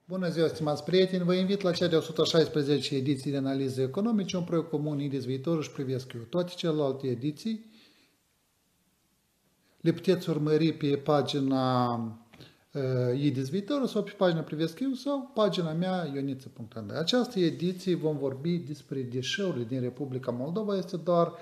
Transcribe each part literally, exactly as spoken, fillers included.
Bună ziua, stimați prieteni! Vă invit la cea de o sută șaisprezecea ediție de analize economice, un proiect comun Indis Viitorul și Privesc eu. Toate celelalte ediții le puteți urmări pe pagina uh, Indis Viitorul sau pe pagina Privesc eu sau pagina mea ioniță punct ro. Această ediție vom vorbi despre deșeurile din Republica Moldova. Este doar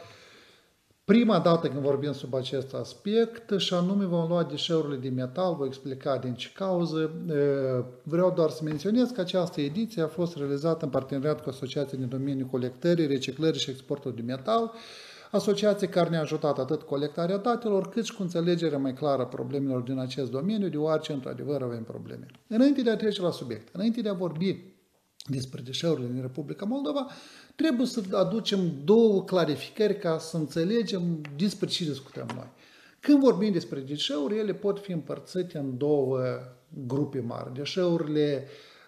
prima dată când vorbim sub acest aspect și anume vom lua deșeurile de metal, voi explica din ce cauză. Vreau doar să menționez că această ediție a fost realizată în parteneriat cu Asociația din domeniul colectării, reciclării și exportului de metal, asociație care ne-a ajutat atât colectarea datelor, cât și cu înțelegerea mai clară a problemelor din acest domeniu, deoarece, într-adevăr, avem probleme. Înainte de a trece la subiect, înainte de a vorbi despre deșeurile din Republica Moldova, trebuie să aducem două clarificări ca să înțelegem despre ce discutăm noi. Când vorbim despre deșeuri, ele pot fi împărțite în două grupe mari. Deșeurile,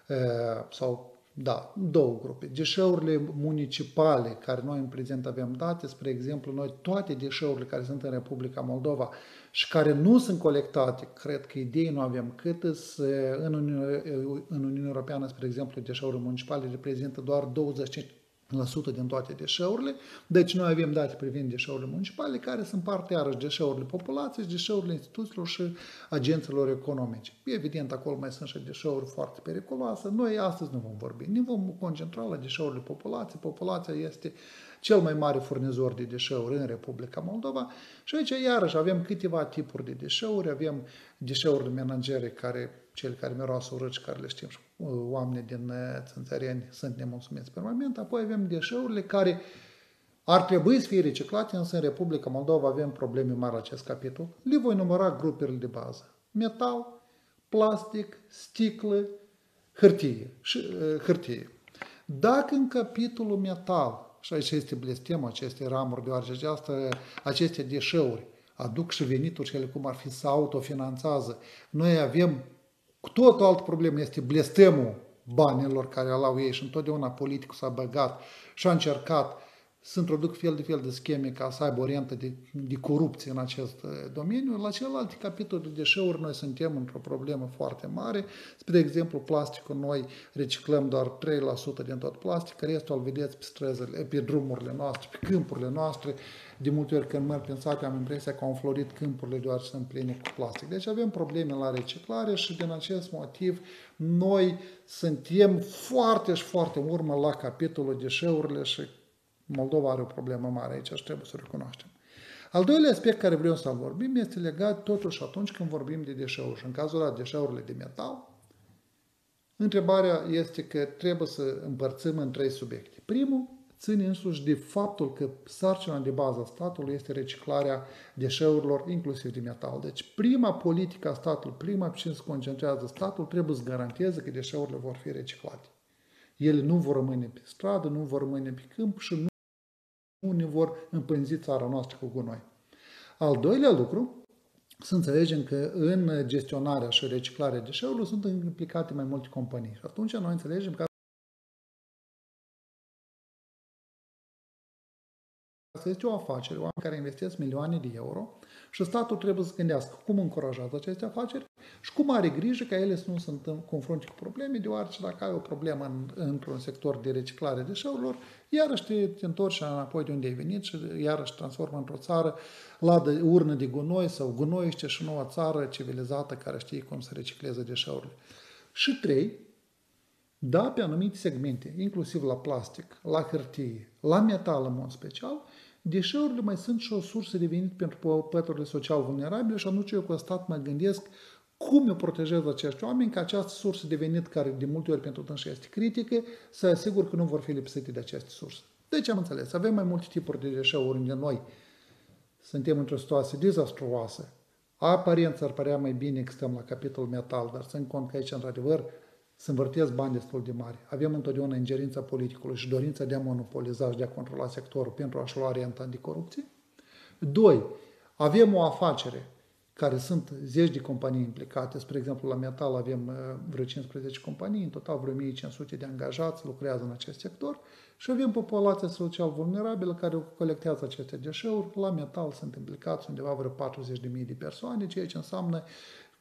sau da, două grupe. Deșeurile municipale, care noi în prezent avem date, spre exemplu, noi toate deșeurile care sunt în Republica Moldova și care nu sunt colectate, cred că idei nu avem cât în Uniunea, în Uniunea Europeană, spre exemplu, deșeurile municipale reprezintă doar douăzeci la sută din toate deșeurile, deci noi avem date privind deșeurile municipale, care sunt parte iarăși deșeurile populației, deșeurile instituțiilor și agenților economice. Evident, acolo mai sunt și deșeuri foarte periculoase. Noi astăzi nu vom vorbi, ne vom concentra la deșeurile populației. Populația este cel mai mare furnizor de deșeuri în Republica Moldova și aici iarăși avem câteva tipuri de deșeuri, avem deșeurile menagere, care, cele care miroasă urât și care le știm și oamenii din țânțăreni sunt nemulțumiți permanent, apoi avem deșeurile care ar trebui să fie reciclate, însă în Republica Moldova avem probleme mari la acest capitol. Le voi număra grupările de bază: metal, plastic, sticlă, hârtie. Și, uh, hârtie. Dacă în capitolul metal, și aici este blestemul acestei ramuri, deoarece această, aceste deșeuri aduc și venituri și ele cum ar fi să autofinanțează, noi avem cu tot o altă problemă, este blestemul banilor care alau ei și întotdeauna politicul s-a băgat și a încercat să introduc fel de fel de scheme ca să aibă o rentă de, de corupție în acest domeniu. La celelalte capitole de deșeuri noi suntem într-o problemă foarte mare. Spre exemplu, plasticul noi reciclăm doar trei la sută din tot plastic, restul îl vedeți pe străzile, pe drumurile noastre, pe câmpurile noastre. De multe ori când merg prin sate am impresia că au înflorit câmpurile deoarece sunt pline cu plastic. Deci avem probleme la reciclare și din acest motiv noi suntem foarte și foarte în urmă la capitolul deșeurile și Moldova are o problemă mare aici și trebuie să o recunoaștem. Al doilea aspect care vreau să vorbim este legat totuși atunci când vorbim de deșeuri și în cazul ăla deșeurile de metal, întrebarea este că trebuie să împărțim în trei subiecte. Primul ține însuși de faptul că sarcina de bază a statului este reciclarea deșeurilor, inclusiv de metal. Deci prima politică a statului, prima pe ce se concentrează statul, trebuie să garanteze că deșeurile vor fi reciclate. Ele nu vor rămâne pe stradă, nu vor rămâne pe câmp și nu nu ne vor împânzi țara noastră cu gunoi. Al doilea lucru, să înțelegem că în gestionarea și reciclarea deșeurilor sunt implicate mai multe companii. Și atunci noi înțelegem că asta este o afacere, oameni care investesc milioane de euro și statul trebuie să gândească cum încurajează aceste afaceri și cum are grijă ca ele să nu se confrunte cu probleme, deoarece dacă ai o problemă în, într-un sector de reciclare deșeurilor, iarăși te, te întorci înapoi de unde ai venit și iarăși transformă într-o țară ladă, urnă de gunoi sau gunoiște și nouă țară civilizată care știe cum să recicleze deșeurile. Și trei, da, pe anumite segmente, inclusiv la plastic, la hârtie, la metal în mod special, deșeurile mai sunt și o sursă de venit pentru păturile social vulnerabile și atunci eu cu stat mă gândesc cum eu protejez acești oameni ca această sursă de venit, care de multe ori pentru dânsi este critică, să asigur că nu vor fi lipsite de aceste surse. Deci am înțeles, avem mai multe tipuri de deșeuri unde noi suntem într-o situație dezastruoasă. Aparență ar părea mai bine că stăm la capitolul metal, dar țin cont că aici, într-adevăr, să învârtesc bani destul de mari. Avem întotdeauna ingerința politicului și dorința de a monopoliza și de a controla sectorul pentru a-și lua renta de corupție. Doi, avem o afacere care sunt zeci de companii implicate. Spre exemplu, la metal avem vreo cincisprezece companii, în total vreo o mie cinci sute de angajați lucrează în acest sector și avem populația social vulnerabilă care colectează aceste deșeuri. La metal sunt implicați undeva vreo patruzeci de mii de persoane, ceea ce înseamnă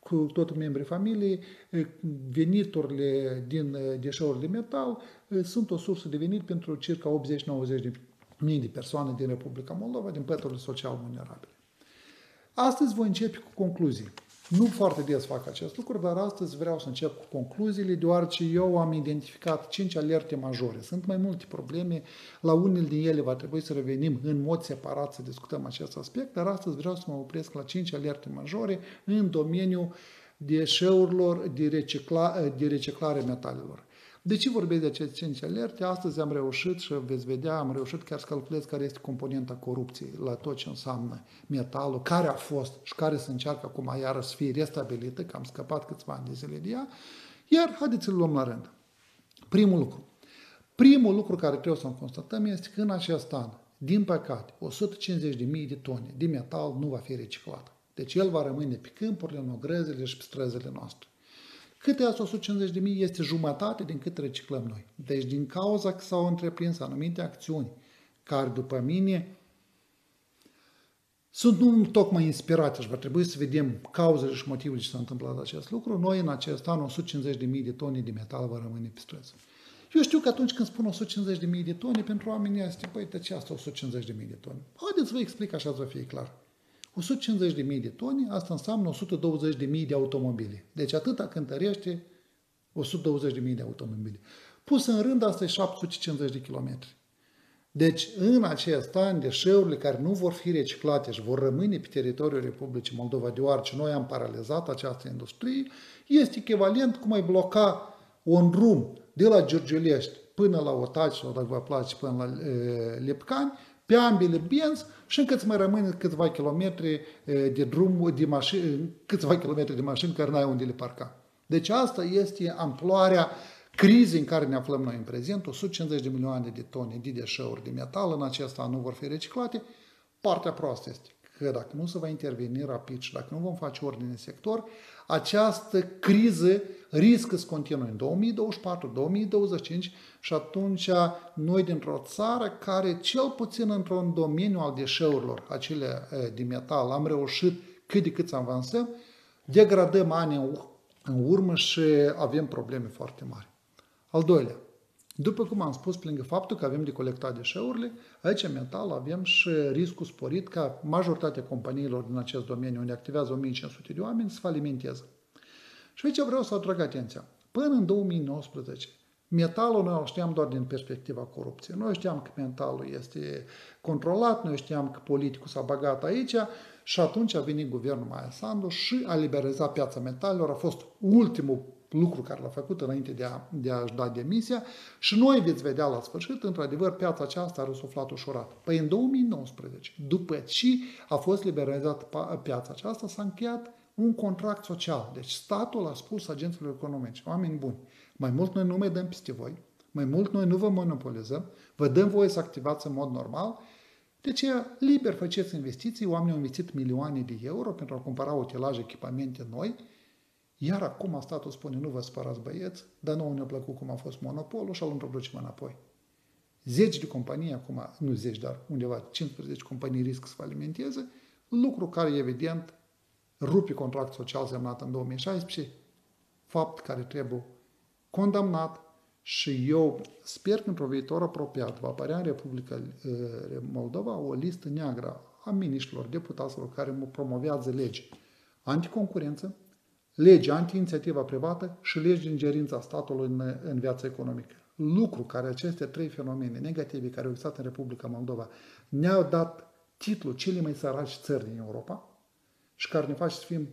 cu toți membrii familiei, veniturile din deșeuri de metal sunt o sursă de venit pentru circa optzeci-nouăzeci de mii de persoane din Republica Moldova, din păturile social vulnerabile. Astăzi voi începe cu concluzii. Nu foarte des fac acest lucru, dar astăzi vreau să încep cu concluziile, deoarece eu am identificat cinci alerte majore. Sunt mai multe probleme, la unele din ele va trebui să revenim în mod separat să discutăm acest aspect, dar astăzi vreau să mă opresc la cinci alerte majore în domeniul deșeurilor de, recicla, de reciclare metalelor. De ce vorbesc de aceste cinci alerte? Astăzi am reușit și veți vedea, am reușit chiar să calculez care este componenta corupției la tot ce înseamnă metalul, care a fost și care se încearcă acum iară să fie restabilită, că am scăpat câțiva ani de zile de ea, iar haideți să-l luăm la rând. Primul lucru. Primul lucru care trebuie să-l constatăm este că în acest an, din păcate, o sută cincizeci de mii de tone de metal nu va fi reciclat. Deci el va rămâne pe câmpurile, în ogrăzile și pe străzile noastre. Cât e asta o sută cincizeci de mii este jumătate din cât reciclăm noi. Deci din cauza că s-au întreprins anumite acțiuni care, după mine, sunt nu tocmai inspirate și va trebui să vedem cauzele și motivele ce s-a întâmplat acest lucru, noi în acest an o sută cincizeci de mii de tone de metal va rămâne pe străzi. Eu știu că atunci când spun o sută cincizeci de mii de tone, pentru oamenii este, păi, de ce asta o sută cincizeci de mii de tone? Haideți să vă explic așa să fie clar. o sută cincizeci de mii de tone, asta înseamnă o sută douăzeci de mii de automobile. Deci atâta cântărește o sută douăzeci de mii de automobile. Pus în rând, asta e șapte sute cincizeci de kilometri. Deci, în acest an, deșeurile care nu vor fi reciclate și vor rămâne pe teritoriul Republicii Moldova, deoarece noi am paralizat această industrie, este echivalent cum ai bloca un drum de la Giurgiulești până la Otaci, sau dacă vă place, până la e, Lepcani, pe ambele benzi și încă îți mai rămâne câțiva kilometri de drum, de mașini, câțiva kilometri de mașini care n-ai unde le parca. Deci asta este amploarea crizei în care ne aflăm noi în prezent, o sută cincizeci de milioane de tone de deșeuri de metal în acest an nu vor fi reciclate. Partea proastă este că dacă nu se va interveni rapid și dacă nu vom face ordine în sector, această criză riscă să continue în două mii douăzeci și patru două mii douăzeci și cinci și atunci noi dintr-o țară care cel puțin într-un domeniu al deșeurilor, acele de metal, am reușit cât de cât să avansăm, degradăm ani în urmă și avem probleme foarte mari. Al doilea, după cum am spus, pe lângă faptul că avem de colectat deșeurile, aici în metal avem și riscul sporit ca majoritatea companiilor din acest domeniu, unde activează o mie cinci sute de oameni, să falimenteze. Și aici vreau să atrag atenția. Până în două mii nouăsprezece, metalul noi o știam doar din perspectiva corupției. Noi știam că metalul este controlat, noi știam că politicul s-a băgat aici și atunci a venit guvernul Maia Sandu și a liberalizat piața metalelor. A fost ultimul lucru care l-a făcut înainte de, a, de a-și da demisia și noi veți vedea la sfârșit, într-adevăr, piața aceasta a răsuflat ușurat. Păi în două mii nouăsprezece, după ce a fost liberalizată piața aceasta, s-a încheiat un contract social. Deci statul a spus agenților economici, oameni buni, mai mult noi nu mai dăm peste voi, mai mult noi nu vă monopolizăm, vă dăm voie să activați în mod normal, de aceea liber faceți investiții, oamenii au investit milioane de euro pentru a cumpăra utilaje, echipamente noi, iar acum statul spune, nu vă spărați băieți, dar nouă ne-a plăcut cum a fost monopolul și îl introducem înapoi. Zeci de companii acum, nu zeci, dar undeva cincisprezece companii risc să falimenteze, lucru care evident rupe contract social semnat în două mii șaisprezece, fapt care trebuie condamnat și eu sper că într-o viitor apropiat va apărea în Republica Moldova o listă neagră a miniștrilor, deputaților care promovează legi anticoncurență, legi anti-inițiativa privată și legi de ingerință statului în, în viața economică. Lucru care aceste trei fenomene negative care au existat în Republica Moldova ne-au dat titlul cele mai săraci țări din Europa și care ne face să fim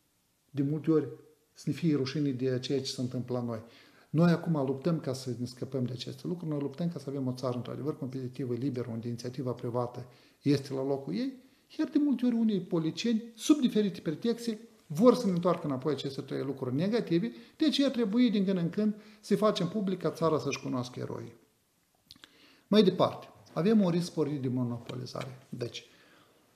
de multe ori să ne fie rușine de ceea ce se întâmplă la noi. Noi acum luptăm ca să ne scăpăm de aceste lucruri, noi luptăm ca să avem o țară într-adevăr competitivă, liberă, unde inițiativa privată este la locul ei, iar de multe ori unii politicieni, sub diferite pretexte, vor să ne întoarcă înapoi aceste trei lucruri negative, de aceea trebuie din când în când să facem public ca țara să-și cunoască eroii. Mai departe, avem un risc sporit de monopolizare. Deci,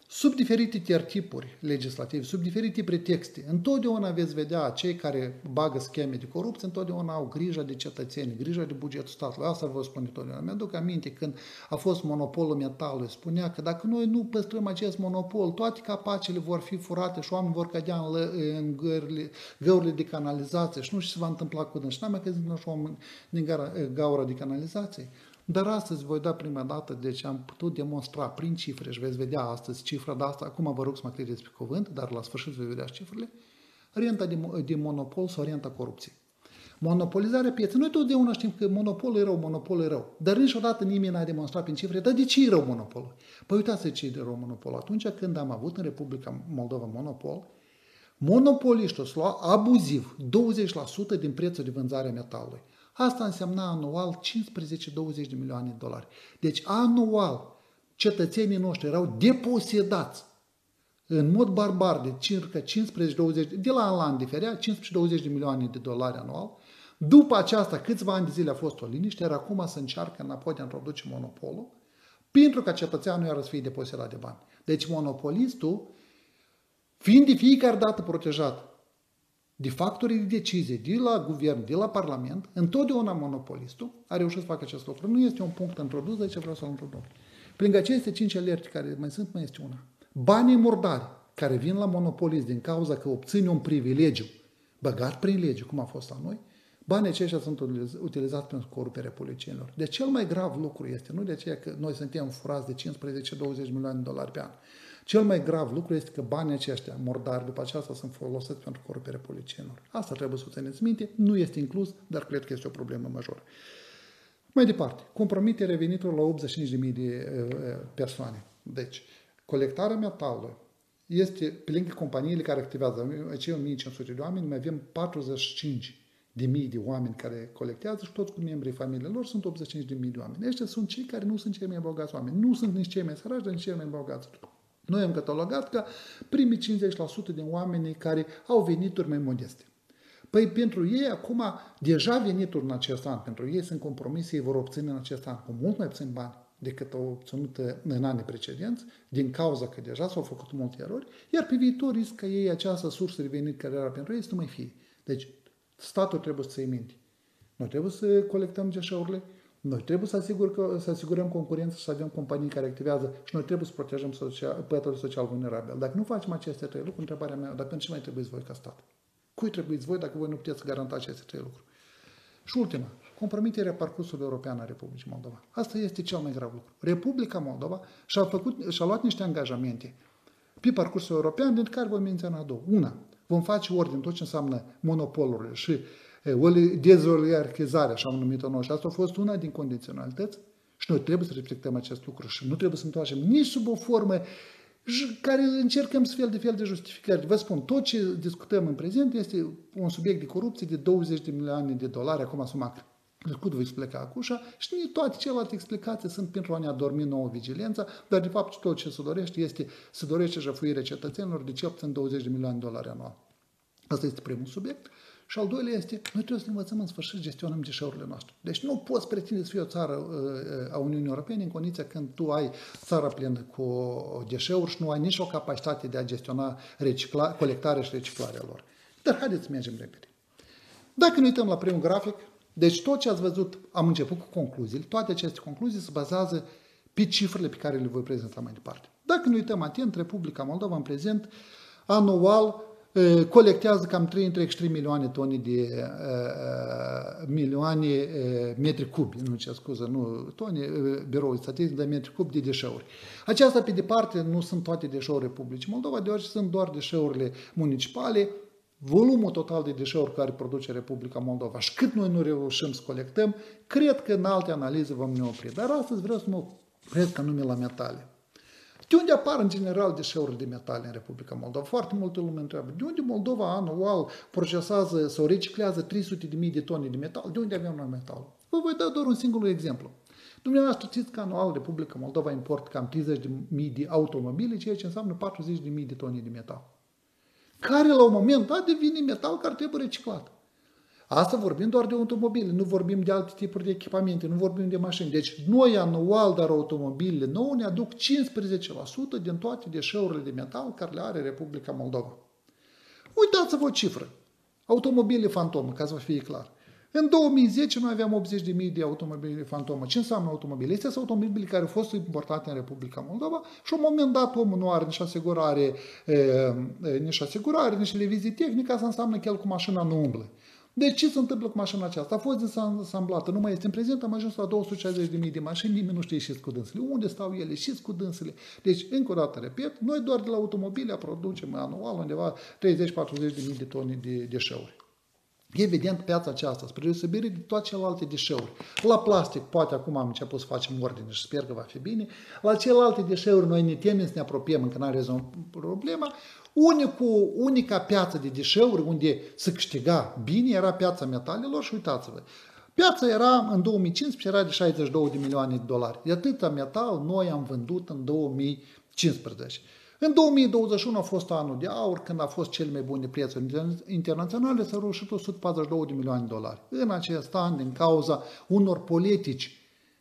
sub diferite tertipuri legislative, sub diferite pretexte. Întotdeauna veți vedea cei care bagă scheme de corupție, întotdeauna au grijă de cetățeni, grijă de bugetul statului. Asta vă spun întotdeauna. Mi-aduc aminte când a fost monopolul metalului, spunea că dacă noi nu păstrăm acest monopol, toate capacele vor fi furate și oamenii vor cădea în, lă, în găurile, găurile de canalizație și nu știu ce se va întâmpla cu dâns. Și n-am mai căzut și oameni din gaura de canalizație. Dar astăzi voi da prima dată, deci am putut demonstra prin cifre și veți vedea astăzi cifra de asta, acum vă rog să mă credeți pe cuvânt, dar la sfârșit veți vedea cifrele, renta de, de monopol sau renta corupției. Monopolizarea pieței. Noi totdeauna știm că monopolul e rău, monopolul e rău, dar niciodată nimeni n-a demonstrat prin cifre, dar de ce e rău monopolul? Păi uitați ce e de rău monopolul. Atunci când am avut în Republica Moldova monopol, monopoliștii s-au luat abuziv douăzeci la sută din prețul de vânzare a metalului. Asta însemna anual cincisprezece douăzeci de milioane de dolari. Deci anual cetățenii noștri erau deposedați în mod barbar de circa cincisprezece douăzeci, de la an la an diferea, cincisprezece douăzeci de milioane de dolari anual. După aceasta, câțiva ani de zile a fost o liniște, iar acum să încearcă înapoi de a introduce monopolul, pentru ca cetățeanul iară să fie deposedat de bani. Deci monopolistul, fiind de fiecare dată protejat de factorii de decizie, de la guvern, de la parlament, întotdeauna monopolistul a reușit să facă acest lucru. Nu este un punct introdus, de ce vreau să-l introduc. Prin aceste cinci alerte care mai sunt, mai este una. Banii murdari care vin la monopolist din cauza că obține un privilegiu băgat prin lege, cum a fost la noi, banii aceștia sunt utilizați pentru coruperea polițienilor. De cel mai grav lucru este, nu de aceea că noi suntem furați de cincisprezece douăzeci milioane de dolari pe an. Cel mai grav lucru este că banii aceștia murdari după aceasta sunt folosiți pentru coruperea polițienilor. Asta trebuie să o țineți minte, nu este inclus, dar cred că este o problemă majoră. Mai departe, compromiterea veniturilor la optzeci și cinci de mii de persoane. Deci, colectarea metalului este, pe lângă companiile care activează, acei o mie cinci sute de oameni, mai avem patruzeci și cinci de mii de oameni care colectează și toți cu membrii familiei lor sunt optzeci și cinci de mii de oameni. Ăștia sunt cei care nu sunt cei mai bogați oameni. Nu sunt nici cei mai săraci, dar nici cei mai bogați. Noi am catalogat ca primii cincizeci la sută din oamenii care au venituri mai modeste. Păi pentru ei acum, deja venituri în acest an, pentru ei sunt compromise, ei vor obține în acest an cu mult mai puțin bani decât au obținut în anii precedenți, din cauza că deja s-au făcut multe erori, iar pe viitor risc ca ei această sursă de venit care era pentru ei să nu mai fie. Deci statul trebuie să-i minte. Noi trebuie să colectăm deșeurile, noi trebuie să, asigur că, să asigurăm concurență și să avem companii care activează și noi trebuie să protejăm social, pătării social vulnerabili. Dacă nu facem aceste trei lucruri, întrebarea mea, dar pentru ce mai trebuie voi ca stat? Cui trebuie voi dacă voi nu puteți garanta aceste trei lucruri? Și ultima, compromiterea parcursului european a Republicii Moldova. Asta este cel mai grav lucru. Republica Moldova și-a, făcut, și-a luat niște angajamente pe parcursul european, dintre care voi menționa două. Una, vom face ordine tot ce înseamnă monopolurile și dezoligarhizarea, așa am numit-o noi. Și asta a fost una din condiționalități și noi trebuie să respectăm acest lucru și nu trebuie să întoarcem nici sub o formă care încercăm să fel de fel de justificări. Vă spun, tot ce discutăm în prezent este un subiect de corupție de douăzeci de milioane de dolari, acum suma trecut voi pleca acușa și toate celelalte explicații sunt pentru a ne adormi nouă vigilența, dar de fapt tot ce se dorește este să dorește jăfuirea cetățenilor de cel puțin douăzeci de milioane de dolari anual. Asta este primul subiect. Și al doilea este, noi trebuie să ne învățăm în sfârșit să gestionăm deșeurile noastre. Deci nu poți pretinde să fii o țară a Uniunii Europene în condiția când tu ai țara plină cu deșeuri și nu ai nici o capacitate de a gestiona recicla, colectarea și reciclarea lor. Dar haideți să mergem repede. Dacă ne uităm la primul grafic, deci tot ce ați văzut, am început cu concluziile, toate aceste concluzii se bazează pe cifrele pe care le voi prezenta mai departe. Dacă ne uităm atent, Republica Moldova în prezent, anual, colectează cam trei între trei milioane tone de uh, milioane uh, metri cubi, nu ce scuză, nu tone, uh, biroul statistic, dar metri cubi de deșeuri. Aceasta, pe departe, nu sunt toate deșeuri Republicii Moldova, deoarece sunt doar deșeurile municipale, volumul total de deșeuri care produce Republica Moldova și cât noi nu reușim să colectăm, cred că în alte analize vom ne opri. Dar astăzi vreau să mă opresc anume la metale. De unde apar în general deșeurile de metale în Republica Moldova? Foarte multă lume întreabă. De unde Moldova anual procesează sau reciclează trei sute de mii de tone de metal? De unde avem noi metal? Vă voi da doar un singur exemplu. Dumneavoastră știți că anual Republica Moldova importă cam treizeci de mii de automobile, ceea ce înseamnă patruzeci de mii de tone de metal, care la un moment dat devine metal care trebuie reciclat. Asta vorbim doar de automobile, nu vorbim de alte tipuri de echipamente, nu vorbim de mașini. Deci noi anual, dar automobilele nouă ne aduc cincisprezece la sută din toate deșeurile de metal care le are Republica Moldova. Uitați-vă o cifră. Automobile fantomă, ca să vă fie clar. În două mii zece noi aveam optzeci de mii de automobile fantomă. Ce înseamnă automobile? Este sunt automobile care au fost importate în Republica Moldova și la un moment dat omul nu are nici asigurare, e, nici asigurare, nici revizii tehnică, asta înseamnă că el cu mașina nu umblă. Deci ce se întâmplă cu mașina aceasta? A fost desamblată, nu mai este în prezent, am ajuns la două sute șaizeci de mii de mașini, nimeni nu știe și cu dânsele. Unde stau ele și cu dânsele? Deci, încă o dată, repet, noi doar de la automobile producem anual undeva treizeci-patruzeci de mii de tone de deșeuri. Evident, piața aceasta, spre deosebire de toate celelalte deșeuri. La plastic, poate acum am început să facem ordine și sper că va fi bine. La celelalte deșeuri noi ne temem să ne apropiem încă n-am rezolvat problema. Unicul, unica piață de deșeuri unde se câștiga bine era piața metalelor și uitați-vă. Piața era în două mii cincisprezece era de șaizeci și două de milioane de dolari. De atâta metal noi am vândut în două mii cincisprezece. În două mii douăzeci și unu a fost anul de aur, când a fost cel mai bune prețuri internaționale, s-au reușit o sută patruzeci și două de milioane de dolari. În acest an, din cauza unor politici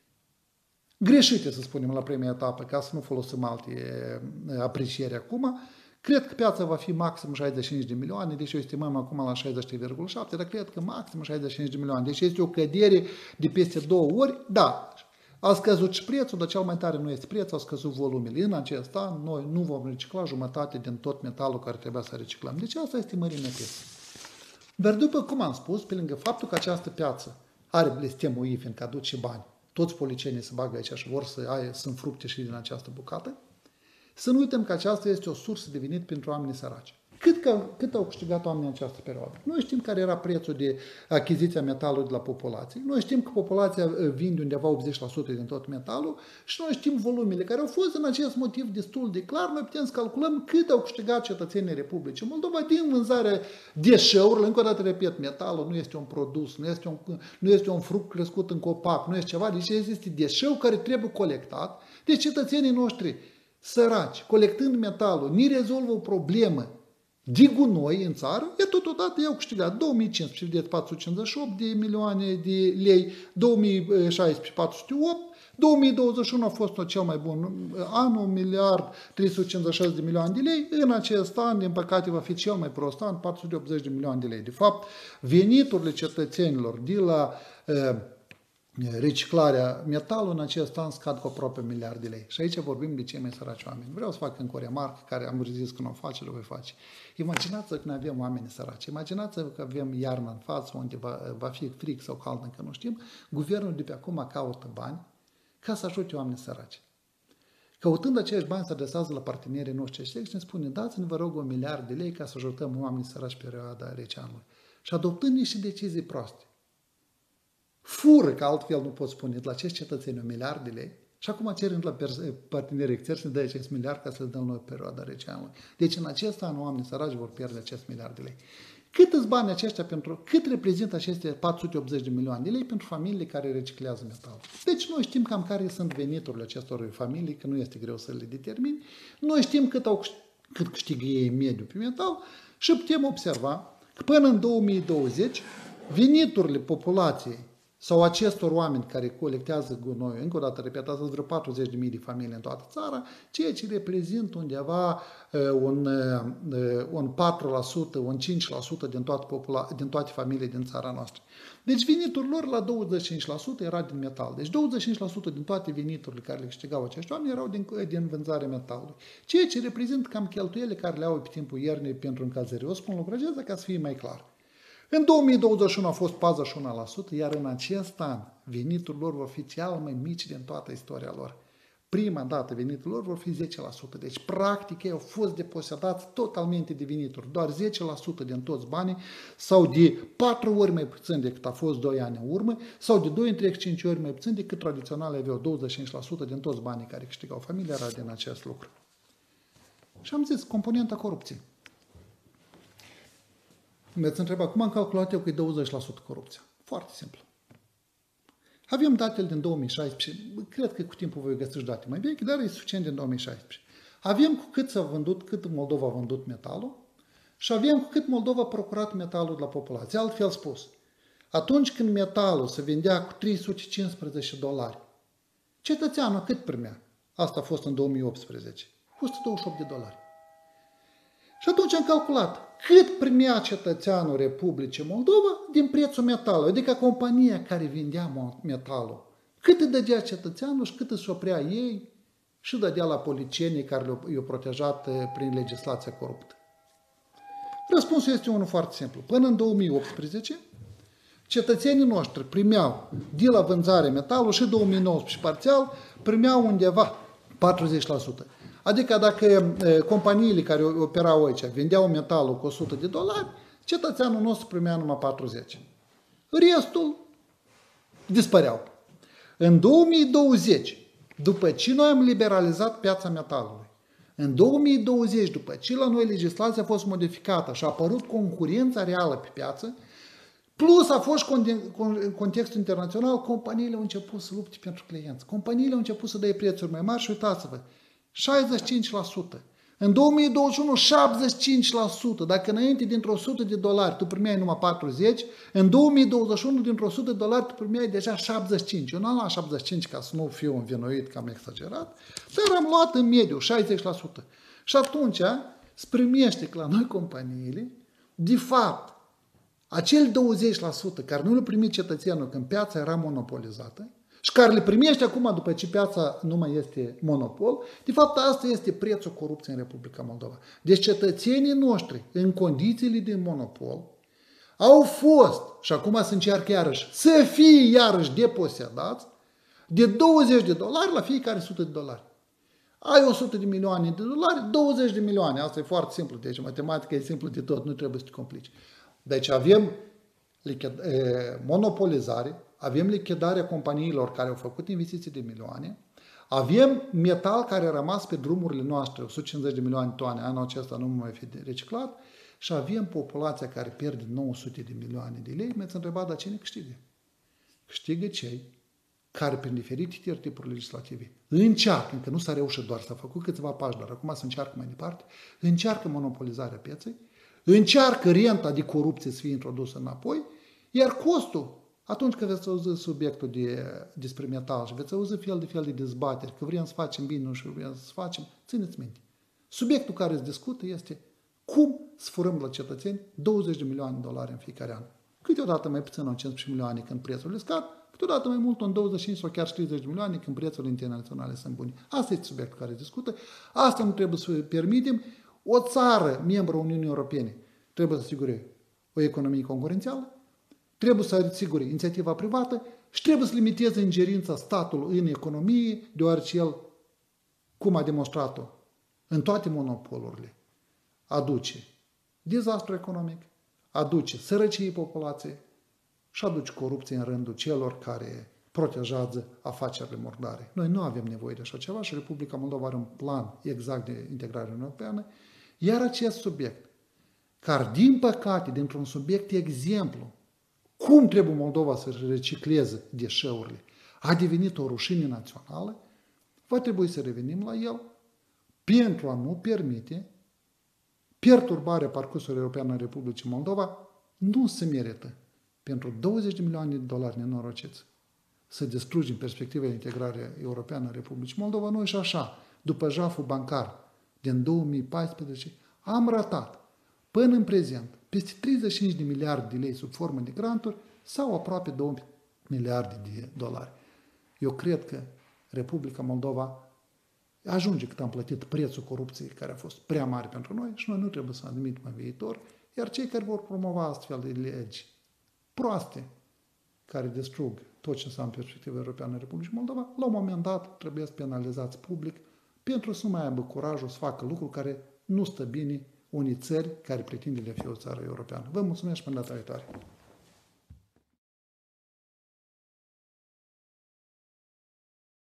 greșite, să spunem, la prima etapă, ca să nu folosim alte aprecieri acum, cred că piața va fi maxim șaizeci și cinci de milioane, deci o estimăm acum la șaizeci virgulă șapte, dar cred că maxim șaizeci și cinci de milioane. Deci este o cădere de peste două ori, da. A scăzut și prețul, dar cel mai tare nu este prețul, a scăzut volumele. În acest an, noi nu vom recicla jumătate din tot metalul care trebuia să reciclăm. Deci asta este mărimea pieței. Dar după cum am spus, pe lângă faptul că această piață are blestemul I F I N, că aduce bani, toți policienii se bagă aici și vor să aie, sunt fructe și din această bucată, să nu uităm că aceasta este o sursă de venit pentru oamenii săraci. Cât, că, cât au câștigat oamenii în această perioadă? Noi știm care era prețul de achiziția metalului de la populație. Noi știm că populația vinde undeva optzeci la sută din tot metalul și noi știm volumele care au fost în acest motiv destul de clar. Noi putem să calculăm cât au câștigat cetățenii Republicii Moldova din vânzarea deșeurilor. Încă o dată repet, metalul nu este un produs, nu este un, nu este un fruct crescut în copac, nu este ceva, deci este deșeu care trebuie colectat. Deci cetățenii noștri săraci, colectând metalul, ni rezolvă o problemă de gunoi în țară, e totodată i-au câștigat două mii cincisprezece, vedeți, patru sute cincizeci și opt de milioane de lei, două mii șaisprezece, patru sute opt, două mii douăzeci și unu a fost cel mai bun an, un miliard trei sute cincizeci și șase de milioane de lei, în acest an, din păcate, va fi cel mai prost an, patru sute optzeci de milioane de lei. De fapt, veniturile cetățenilor de la uh, reciclarea metalului în acest an scad cu aproape un miliard de lei. Și aici vorbim de cei mai săraci oameni. Vreau să fac încă o remarcă care am zis că nu o face, le voi face. Imaginați-vă că noi avem oameni săraci. Imaginați-vă că avem iarnă în față unde va, va fi fric sau cald, încă nu știm. Guvernul de pe acum caută bani ca să ajute oamenii săraci. Căutând acești bani se adresează la partenerii noștri și ne spune, dați-ne vă rog un miliard de lei ca să ajutăm oamenii săraci pe perioada rece anului. Și adoptând niște decizii proaste. Fură, că altfel nu pot spune, de la acești cetățeni un miliard de lei și acum cerând la partenerii externi să dea acest miliard ca să-l dăm noi pe perioada rece anului. Deci în acest an oamenii săraci vor pierde acest miliard de lei. Cât îți bani aceștia pentru, cât reprezintă aceste patru sute optzeci de milioane de lei pentru familiile care reciclează metal? Deci noi știm cam care sunt veniturile acestor familii, că nu este greu să le determini. Noi știm cât, au, cât câștigă ei mediu pe metal și putem observa că până în două mii douăzeci veniturile populației sau acestor oameni care colectează gunoi, încă o dată repet, asta vreo patruzeci de mii de familii în toată țara, ceea ce reprezintă undeva un, un patru la sută, un cinci la sută din toate, popula- din toate familiile din țara noastră. Deci venitul lor la douăzeci și cinci la sută era din metal. Deci douăzeci și cinci la sută din toate veniturile care le câștigau acești oameni erau din, din vânzarea metalului. Ceea ce reprezintă cam cheltuielile care le au pe timpul iernii pentru încălzire. O spun lucrul acesta ca să fie mai clar. În două mii douăzeci și unu a fost patruzeci și unu la sută, iar în acest an venitul lor vor fi cel mai mici din toată istoria lor. Prima dată venitul lor vor fi zece la sută. Deci, practic, ei au fost deposedați totalmente de venituri. Doar zece la sută din toți banii sau de patru ori mai puțin decât a fost doi ani în urmă sau de doi între cinci ori mai puțin decât tradițional aveau douăzeci și cinci la sută din toți banii care câștigau familia era din acest lucru. Și am zis, componenta corupției. Mi-ați întrebat, cum am calculat eu că e douăzeci la sută corupția? Foarte simplu. Avem datele din două mii șaisprezece, cred că cu timpul voi găsi date mai vechi, dar e suficient din două mii șaisprezece. Avem cu cât s-a vândut, cât Moldova a vândut metalul și avem cu cât Moldova a procurat metalul de la populație. Altfel spus, Atunci când metalul se vendea cu trei sute cincisprezece dolari, cetățeanul cât primea? Asta a fost în două mii optsprezece. o sută douăzeci și opt de dolari. Și atunci am calculat cât primea cetățeanul Republicii Moldova din prețul metalului, adică compania care vindea metalul. Cât îi dădea cetățeanul și cât își oprea ei și dădea la policienii care i-au protejat prin legislația coruptă. Răspunsul este unul foarte simplu. Până în două mii optsprezece, cetățenii noștri primeau de la vânzare metalul și două mii nouăsprezece parțial, primeau undeva patruzeci la sută. Adică dacă companiile care operau aici vindeau metalul cu o sută de dolari, cetățeanul nostru primea numai patruzeci. Restul dispăreau. În două mii douăzeci, după ce noi am liberalizat piața metalului, în două mii douăzeci, după ce la noi legislația a fost modificată și a apărut concurența reală pe piață, plus a fost în contextul internațional, companiile au început să lupte pentru clienți. Companiile au început să dea prețuri mai mari și uitați-vă, șaizeci și cinci la sută. În două mii douăzeci și unu, șaptezeci și cinci la sută. Dacă înainte dintr-o sută de dolari tu primeai numai patruzeci, în două mii douăzeci și unu dintr-o sută de dolari tu primeai deja șaptezeci și cinci. Eu n-am luat șaptezeci și cinci ca să nu fiu învinuit că am exagerat, dar am luat în mediu șaizeci la sută. Și atunci se primește că la noi companiile, de fapt, acel douăzeci la sută care nu le primi cetățeanul când piața era monopolizată, și care le primește acum după ce piața nu mai este monopol, de fapt asta este prețul corupției în Republica Moldova. Deci cetățenii noștri, în condițiile de monopol, au fost, și acum se încearcă iarăși, să fie iarăși deposedați de douăzeci de dolari la fiecare o sută de dolari. Ai o sută de milioane de dolari, douăzeci de milioane. Asta e foarte simplu, deci matematica e simplă de tot, nu trebuie să te complici. Deci avem monopolizare, avem lichidarea companiilor care au făcut investiții de milioane, avem metal care a rămas pe drumurile noastre, o sută cincizeci de milioane de toane, anul acesta nu mai fi reciclat, și avem populația care pierde nouă sute de milioane de lei. Mi-ați întrebat, dar cine câștigă? Câștigă cei care, prin diferite tipuri legislative, încearcă, încă nu s-a reușit doar, s-a făcut câțiva pași, dar acum se încearcă mai departe, încearcă monopolizarea pieței, încearcă renta de corupție să fie introdusă înapoi, iar costul, atunci când veți auzi subiectul de, despre metal și veți auzi fel de fel de dezbateri, că vrem să facem bine, nu și vrem să facem, țineți minte. Subiectul care se discută este cum să furăm la cetățeni douăzeci de milioane de dolari în fiecare an. Câteodată mai puțin în cincisprezece milioane când prețurile scad, câteodată mai mult în douăzeci și cinci sau chiar treizeci de milioane când prețurile internaționale sunt bune. Asta este subiectul care se discută. Asta nu trebuie să permitem. O țară, membru Uniunii Europene, trebuie să asigure o economie concurențială, trebuie să asigure inițiativa privată și trebuie să limiteze ingerința statului în economie, deoarece el, cum a demonstrat-o în toate monopolurile, aduce dezastru economic, aduce sărăcie populației și aduce corupție în rândul celor care protejează afacerile murdare. Noi nu avem nevoie de așa ceva și Republica Moldova are un plan exact de integrare europeană, iar acest subiect, care din păcate, dintr-un subiect exemplu, cum trebuie Moldova să recicleze deșeurile, a devenit o rușine națională, va trebui să revenim la el pentru a nu permite perturbarea parcursului european în Republicii Moldova. Nu se merită pentru douăzeci de milioane de dolari nenorociți să distrugem perspectiva de integrare europeană în Republicii Moldova. Noi și așa, după jaful bancar din două mii paisprezece, am ratat până în prezent peste treizeci și cinci de miliarde de lei sub formă de granturi sau aproape două miliarde de dolari. Eu cred că Republica Moldova ajunge cât am plătit prețul corupției care a fost prea mare pentru noi și noi nu trebuie să admitem în viitor, iar cei care vor promova astfel de legi proaste, care distrug tot ce înseamnă perspectiva europeană în Republica Moldova, la un moment dat trebuie să penalizați public pentru să nu mai aibă curajul să facă lucruri care nu stă bine unei țări care pretinde de a fi o țară europeană. Vă mulțumesc și până data viitoare!